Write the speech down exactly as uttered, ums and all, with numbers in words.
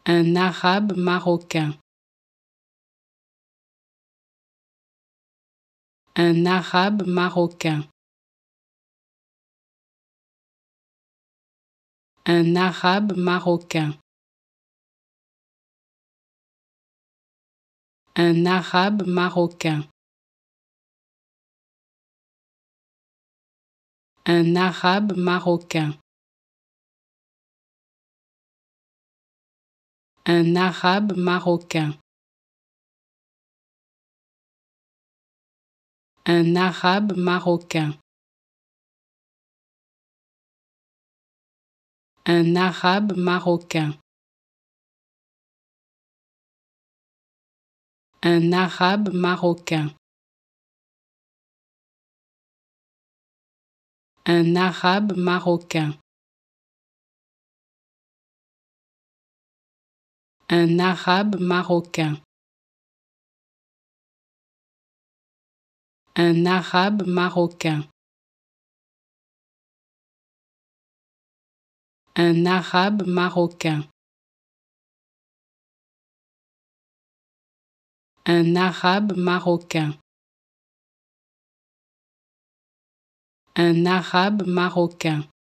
Un arabe marocain. Un arabe marocain. Un arabe marocain. Un arabe marocain. Un arabe marocain. Un arabe marocain. Un arabe marocain. Un arabe marocain. Un arabe marocain. Un arabe marocain. Un arabe marocain. Un arabe marocain. Un arabe marocain. Un arabe marocain. Un arabe marocain.